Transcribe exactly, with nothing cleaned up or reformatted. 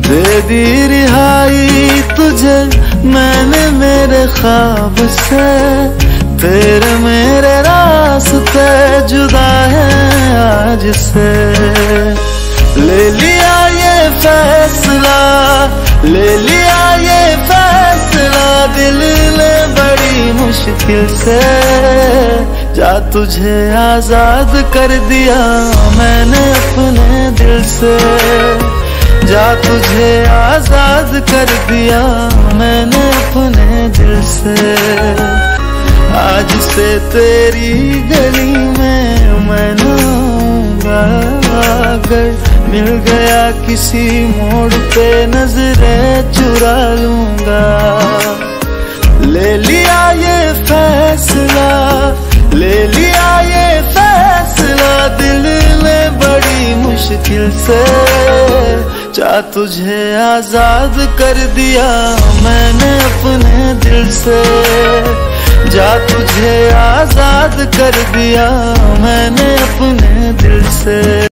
दे दी रिहाई तुझे मैंने मेरे ख्वाब से, तेरे मेरे रास्ते जुदा है आज से। ले लिया ये फैसला, ले लिया ये फैसला दिल ने बड़ी मुश्किल से। जा तुझे आजाद कर दिया मैंने अपने दिल से, जा तुझे आजाद कर दिया मैंने अपने दिल से। आज से तेरी गली में मैं नाऊंगा, अगर मिल गया किसी मोड़ पे नजरें चुरा लूंगा। ले लिया ये फैसला, ले लिया ये फैसला दिल ने बड़ी मुश्किल से। जा तुझे आजाद कर दिया मैंने अपने दिल से, जा तुझे आजाद कर दिया मैंने अपने दिल से।